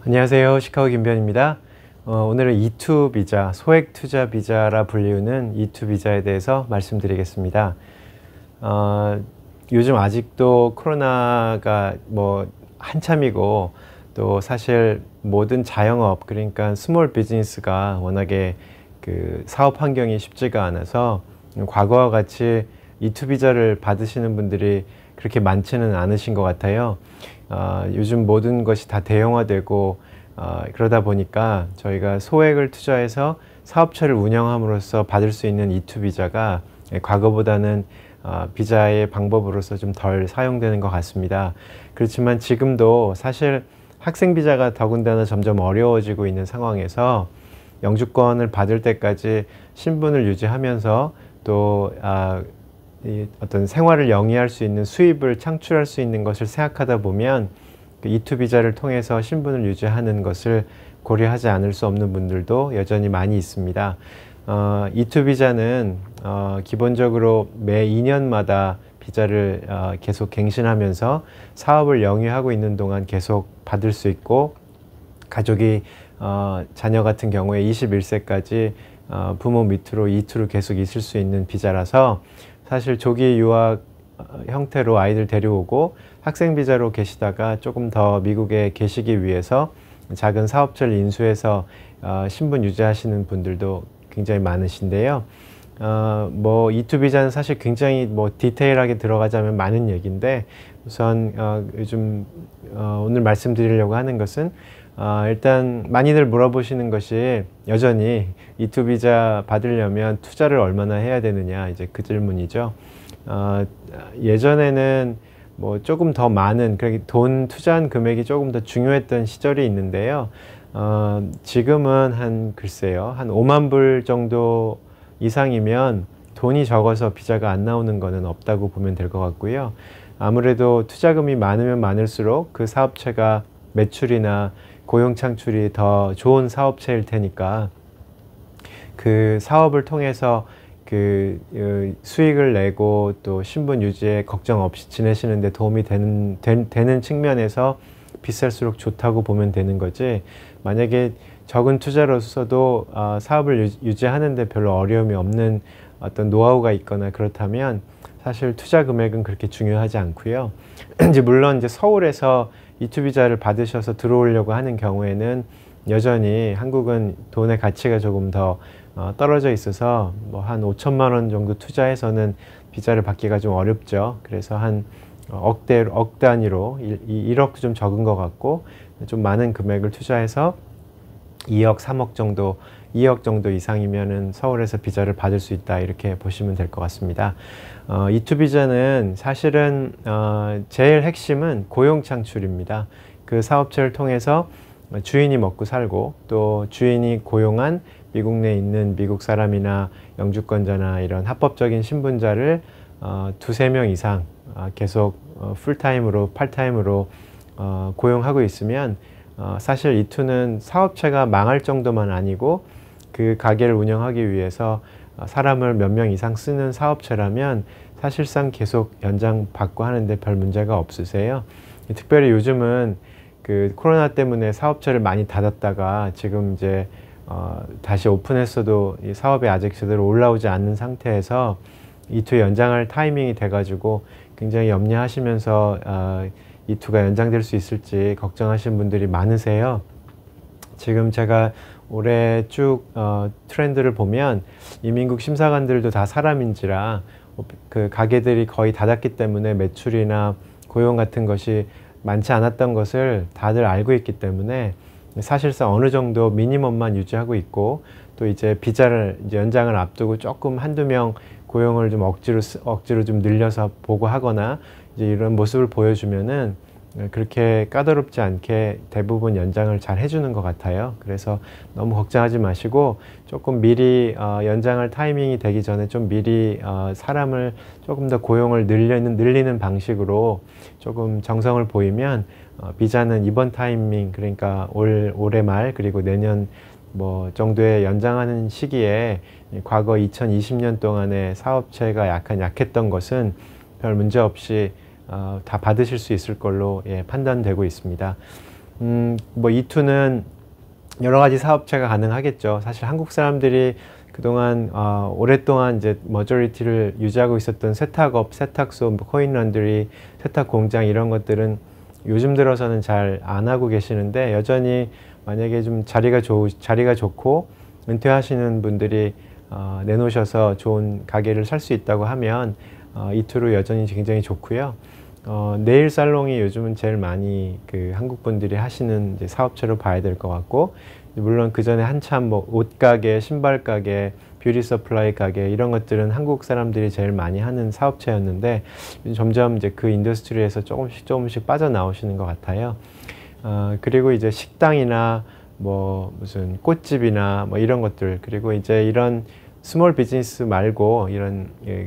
안녕하세요. 시카고 김변입니다. 오늘은 E2 비자, 소액 투자 비자라 불리우는 E2 비자에 대해서 말씀드리겠습니다. 요즘 아직도 코로나가 한참이고, 또 사실 모든 자영업, 그러니까 스몰 비즈니스가 워낙에 그 사업 환경이 쉽지가 않아서 과거와 같이 E2 비자를 받으시는 분들이 그렇게 많지는 않으신 것 같아요. 요즘 모든 것이 다 대형화되고 그러다 보니까 저희가 소액을 투자해서 사업체를 운영함으로써 받을 수 있는 E2 비자가 과거보다는 비자의 방법으로서 좀 덜 사용되는 것 같습니다. 그렇지만 지금도 사실 학생 비자가 더군다나 점점 어려워지고 있는 상황에서 영주권을 받을 때까지 신분을 유지하면서 또 어떤 생활을 영위할 수 있는 수입을 창출할 수 있는 것을 생각하다 보면 그 E2 비자를 통해서 신분을 유지하는 것을 고려하지 않을 수 없는 분들도 여전히 많이 있습니다. E2 비자는 기본적으로 매 2년마다 비자를 계속 갱신하면서 사업을 영위하고 있는 동안 계속 받을 수 있고, 가족이 자녀 같은 경우에 21세까지 부모 밑으로 E2로 계속 있을 수 있는 비자라서 사실 조기 유학 형태로 아이들 데려오고 학생 비자로 계시다가 조금 더 미국에 계시기 위해서 작은 사업체를 인수해서 신분 유지하시는 분들도 굉장히 많으신데요. E2 비자는 사실 굉장히 디테일하게 들어가자면 많은 얘기인데, 우선 요즘 오늘 말씀드리려고 하는 것은 일단 많이들 물어보시는 것이 여전히 E2 비자 받으려면 투자를 얼마나 해야 되느냐, 이제 그 질문이죠. 예전에는 조금 더 많은, 돈 투자한 금액이 조금 더 중요했던 시절이 있는데요. 지금은 글쎄요, 한 5만 불 정도 이상이면 돈이 적어서 비자가 안 나오는 거는 없다고 보면 될 것 같고요. 아무래도 투자금이 많으면 많을수록 그 사업체가 매출이나 고용 창출이 더 좋은 사업체일 테니까 그 사업을 통해서 그 수익을 내고 또 신분 유지에 걱정 없이 지내시는 데 도움이 되는 측면에서 비쌀수록 좋다고 보면 되는 거지, 만약에 적은 투자로서도 사업을 유지하는 데 별로 어려움이 없는 어떤 노하우가 있거나 그렇다면 사실 투자 금액은 그렇게 중요하지 않고요. 물론 이제 서울에서 E2 비자를 받으셔서 들어오려고 하는 경우에는 여전히 한국은 돈의 가치가 조금 더 떨어져 있어서 한 5천만 원 정도 투자해서는 비자를 받기가 좀 어렵죠. 그래서 한 억 단위로 1억도 좀 적은 것 같고, 좀 많은 금액을 투자해서 2억, 3억 정도, 2억 정도 이상이면은 서울에서 비자를 받을 수 있다, 이렇게 보시면 될 것 같습니다. E2 비자는 사실은 제일 핵심은 고용 창출입니다. 그 사업체를 통해서 주인이 먹고 살고, 또 주인이 고용한 미국 내에 있는 미국 사람이나 영주권자나 이런 합법적인 신분자를 두세 명 이상 계속 풀타임으로, 팔타임으로 고용하고 있으면 사실 E2는 사업체가 망할 정도만 아니고 그 가게를 운영하기 위해서 사람을 몇 명 이상 쓰는 사업체라면 사실상 계속 연장받고 하는데 별 문제가 없으세요. 특별히 요즘은 그 코로나 때문에 사업체를 많이 닫았다가 지금 이제 다시 오픈했어도 이 사업이 아직 제대로 올라오지 않는 상태에서 E2 연장할 타이밍이 돼가지고 굉장히 염려하시면서 E2가 연장될 수 있을지 걱정하시는 분들이 많으세요. 지금 제가 올해 쭉 트렌드를 보면 이민국 심사관들도 다 사람인지라 그 가게들이 거의 닫았기 때문에 매출이나 고용 같은 것이 많지 않았던 것을 다들 알고 있기 때문에 사실상 어느 정도 미니멈만 유지하고 있고, 또 이제 비자를 이제 연장을 앞두고 조금 한두 명 고용을 좀 억지로 좀 늘려서 보고하거나 이제 이런 모습을 보여주면은 그렇게 까다롭지 않게 대부분 연장을 잘 해주는 것 같아요. 그래서 너무 걱정하지 마시고 조금 미리 연장할 타이밍이 되기 전에 좀 미리 사람을 조금 더 고용을 늘리는 방식으로 조금 정성을 보이면 비자는 이번 타이밍, 그러니까 올해 말 그리고 내년 정도에 연장하는 시기에 과거 2020년 동안에 사업체가 약했던 것은 별 문제 없이 다 받으실 수 있을 걸로 판단되고 있습니다. 뭐 E2는 여러 가지 사업체가 가능하겠죠. 사실 한국 사람들이 그동안 오랫동안 이제 머저리티를 유지하고 있었던 세탁업, 세탁소, 뭐 코인 런드리, 세탁 공장 이런 것들은 요즘 들어서는 잘 안 하고 계시는데, 여전히 만약에 좀 자리가 좋고 은퇴하시는 분들이 내놓으셔서 좋은 가게를 살 수 있다고 하면 E2로 여전히 굉장히 좋고요. 네일 살롱이 요즘은 제일 많이 한국 분들이 하시는 이제 사업체로 봐야 될 것 같고, 물론 그 전에 한참 뭐 옷가게, 신발가게, 뷰티 서플라이 가게 이런 것들은 한국 사람들이 제일 많이 하는 사업체였는데, 점점 이제 그 인더스트리에서 조금씩 빠져나오시는 것 같아요. 그리고 이제 식당이나 뭐 무슨 꽃집이나 뭐 이런 것들, 그리고 이제 이런 스몰 비즈니스 말고 이런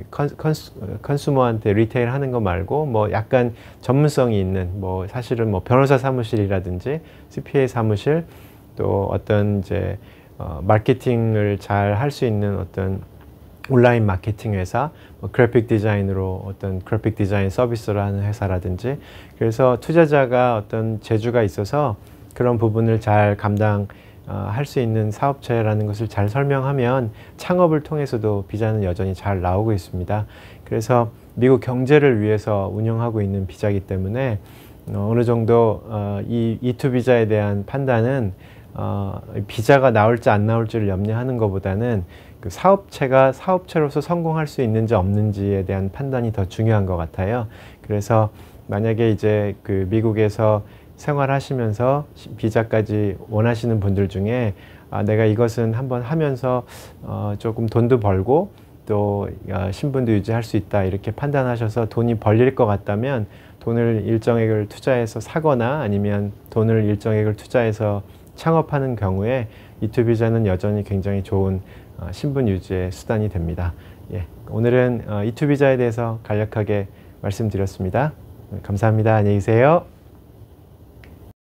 컨슈머한테 리테일 하는 거 말고 뭐 약간 전문성이 있는, 뭐 사실은 뭐 변호사 사무실이라든지 CPA 사무실, 또 어떤 이제 마케팅을 잘 할 수 있는 어떤 온라인 마케팅 회사, 뭐 그래픽 디자인으로 어떤 그래픽 디자인 서비스를 하는 회사라든지, 그래서 투자자가 어떤 재주가 있어서 그런 부분을 잘 할 수 있는 사업체라는 것을 잘 설명하면 창업을 통해서도 비자는 여전히 잘 나오고 있습니다. 그래서 미국 경제를 위해서 운영하고 있는 비자이기 때문에 어느 정도 이 E2 비자에 대한 판단은 비자가 나올지 안 나올지를 염려하는 것보다는 그 사업체가 사업체로서 성공할 수 있는지 없는지에 대한 판단이 더 중요한 것 같아요. 그래서 만약에 이제 미국에서 생활하시면서 비자까지 원하시는 분들 중에 내가 이것은 한번 하면서 조금 돈도 벌고 또 신분도 유지할 수 있다, 이렇게 판단하셔서 돈이 벌릴 것 같다면 돈을 일정액을 투자해서 사거나 아니면 돈을 일정액을 투자해서 창업하는 경우에 E2 비자는 여전히 굉장히 좋은 신분 유지의 수단이 됩니다. 예, 오늘은 E2 비자에 대해서 간략하게 말씀드렸습니다. 감사합니다. 안녕히 계세요.